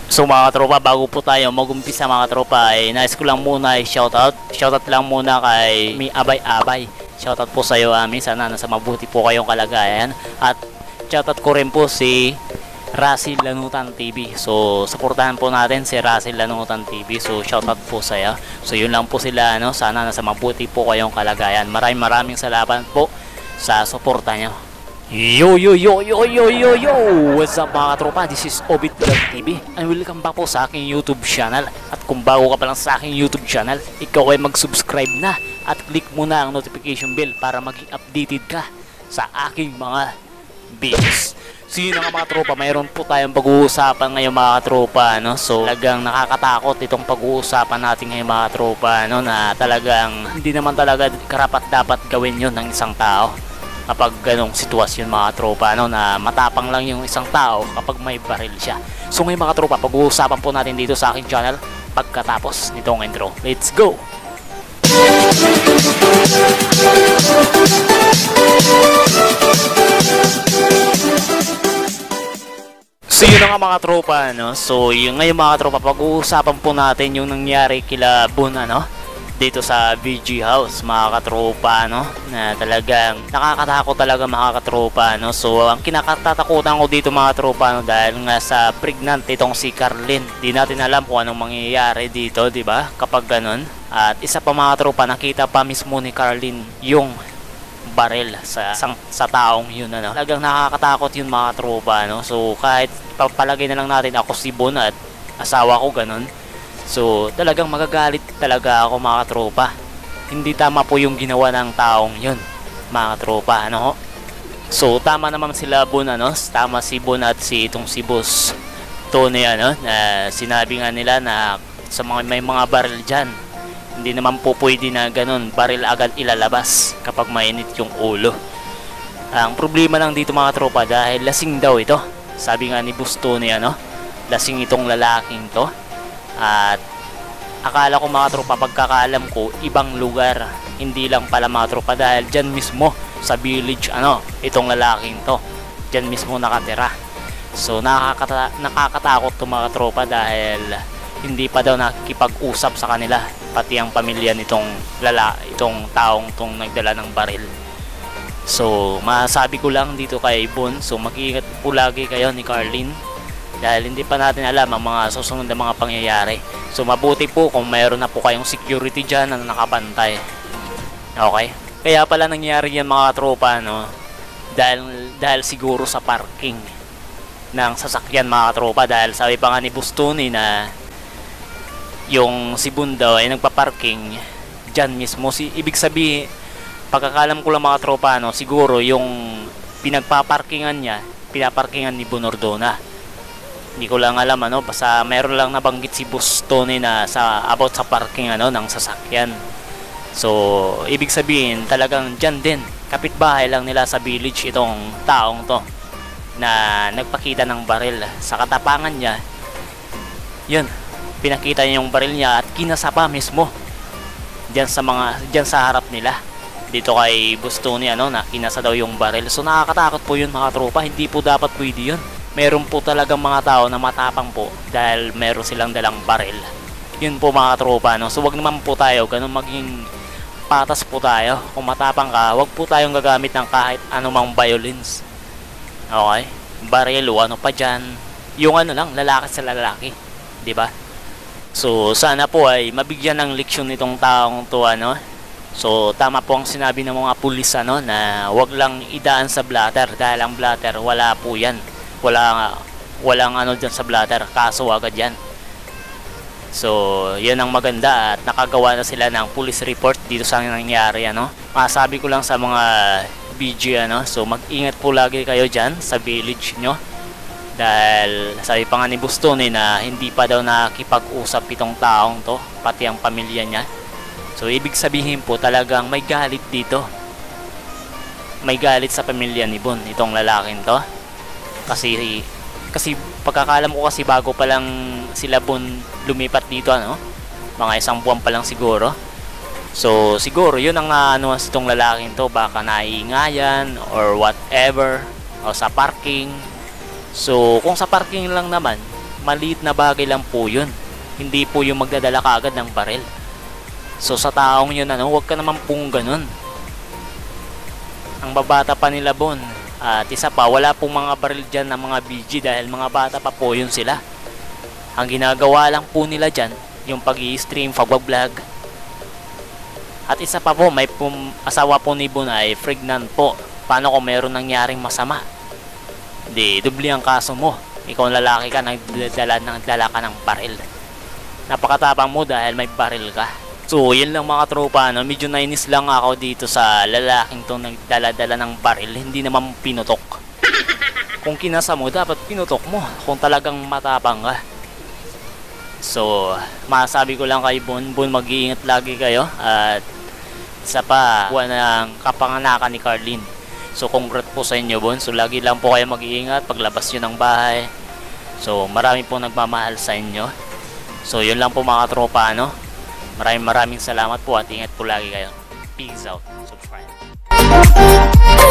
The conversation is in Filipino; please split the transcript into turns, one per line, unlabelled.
So mga tropa, bago po tayo mag-umpisa mga tropa, ay nais ko lang muna ay shoutout lang muna kay Mi Abay. Shoutout po sa iyo, Ami. Sana nasa mabuti po kayong kalagayan. At shoutout ko rin po si Russell Lanutan TV. So suportahan po natin si Russell Lanutan TV. So shoutout po sa iyo. So yun lang po sila, ano. Sana nasa mabuti po kayong kalagayan. Maraming salamat po sa suporta nyo. Yo, what's up mga tropa, this is Obit Vlog TV and welcome back po sa aking YouTube channel. At kung bago ka pa lang sa aking YouTube channel, ikaw ay mag-subscribe na at click mo na ang notification bell para maging updated ka sa aking mga videos. So yun nga mga tropa, mayroon po tayong pag-uusapan ngayon mga tropa, no? So talagang nakakatakot itong pag-uusapan natin ngayon mga tropa, no? Na talagang hindi naman talaga karapat dapat gawin yun ng isang tao kapag ganong sitwasyon mga tropa, no, na matapang lang yung isang tao kapag may baril siya. So ngayon mga tropa, pag-uusapan po natin dito sa aking channel pagkatapos nitong intro. Let's go! So yun nga mga tropa, no? So yung ngayon mga tropa, pag-uusapan po natin yung nangyari kila Bon, ano, dito sa VG House mga katropa, no, na talagang nakakatakot talaga mga katropa, no. So ang kinakatatakutan ko dito mga tropa, no, dahil nga sa pregnant itong si Carlin, di natin alam kung anong mangyayari dito, di ba, kapag ganun. At isa pa mga tropa, nakita pa mismo ni Carlin yung baril sa taong yun, ano. Talagang nakakatakot yun mga tropa, no. So kahit papalagay na lang natin ako si Bon at asawa ko ganun, so talagang magagalit talaga ako mga tropa. Hindi tama po yung ginawa ng taong yun mga tropa, ano ho. So tama naman sila Bon, ano, tama si Bon at si itong si Boss Tony, ano, na sinabi nga nila na sa mga may mga baril dyan, hindi naman po pwede na ganun baril agad ilalabas kapag mainit yung ulo. Ang problema lang dito mga tropa, dahil lasing daw ito, sabi nga ni Boss Tony, ano, lasing itong lalaking to. At akala ko mga tropa, pagkakaalam ko ibang lugar, hindi lang pala mga tropa, dahil dyan mismo sa village, ano, itong lalaking to dyan mismo nakatira. So nakakatakot to mga tropa, dahil hindi pa daw nakikipag-usap sa kanila pati ang pamilya nitong itong taong tong nagdala ng baril. So masabi ko lang dito kay Bon, so mag-iingat po lagi kayo ni Carlin, dahil hindi pa natin alam ang mga susunod na mga pangyayari. So mabuti po kung mayroon na po kayong security dyan na nakabantay. Okay? Kaya pala nangyari yan mga tropa, no? Dahil siguro sa parking ng sasakyan mga tropa, dahil sabi pa nga ni Boss Tony na yung si Bon daw ay nagpa-parking dyan mismo. Ibig sabihin, pagkakalam ko lang mga tropa, no, siguro yung pinaparkingan ni Bon Ordona. Hindi ko lang alam, ano, basta mayroon lang nabanggit si Boss Tony na about sa parking, ano, ng sasakyan. So ibig sabihin talagang dyan din, kapitbahay lang nila sa village itong taong to na nagpakita ng baril. Sa katapangan niya, yun, pinakita niya yung baril niya at kinasapa mismo dyan sa harap nila dito kay Boss Tony, ano, na kinasa daw yung baril. So nakakatakot po yun mga tropa, hindi po dapat pwede yun. Meron po talagang mga tao na matapang po dahil meron silang dalang baril. Yun po mga tropa, no. So wag naman po tayo ganun, maging patas po tayo. Kung matapang ka, wag po tayong gagamit ng kahit anumang violence. Okay? Baril o ano pa dyan, yung ano lang, lalaki sa lalaki, di ba? So sana po ay mabigyan ng leksyon nitong taong to, ano. So tama po ang sinabi ng mga pulis, ano, na wag lang idaan sa blatter, dahil ang blatter wala po yan. Walang ano dyan sa blatter, kaso agad yan. So yan ang maganda, at nakagawa na sila ng police report dito sa nangyari, ano. Masabi ko lang sa mga BG, ano, so mag-ingat po lagi kayo dyan sa village nyo, dahil sabi pa nga ni Boss Tony na hindi pa daw nakikipag-usap itong taong to pati ang pamilya niya. So ibig sabihin po talagang may galit dito, may galit sa pamilya ni Bon itong lalaking to. Kasi pagkakalam ko, kasi bago pa lang sila Bon lumipat dito, ano, mga isang buwan pa lang siguro. So siguro yun ang ano itong lalaking to, baka naiingayan or whatever, o sa parking. So kung sa parking lang naman, maliit na bagay lang po yun. Hindi po yung magdadala ka agad ng baril. So sa taong yun, huwag ka naman pong ganun. Ang babata pa nila, Bon. At isa pa, wala pong mga baril dyan ng mga BG dahil mga bata pa po yun sila. Ang ginagawa lang po nila dyan, yung pag-i-stream, pag-vlog. At isa pa po, may asawa po ni Bon ay pregnant po. Paano kung meron nangyaring masama? Di, dubli ang kaso mo. Ikaw lalaki ka, nagdala ka ng baril. Napakatapang mo dahil may baril ka. So, yun lang mga tropa, medyo nainis lang ako dito sa lalaking to nagdala-dala ng baril, hindi naman pinutok. Kung kinasa mo, dapat pinutok mo kung talagang matapang ka. So, masabi ko lang kay Bon, mag-iingat lagi kayo. At isa pa, buwan ng kapanganakan ni Carlin. So, congrats po sa inyo, Bon. So, lagi lang po kayo mag-iingat paglabas nyo ng bahay. So, marami po nagmamahal sa inyo. So, yun lang po mga tropa, Maraming salamat po at ingat po lagi kayo. Peace out. Subscribe.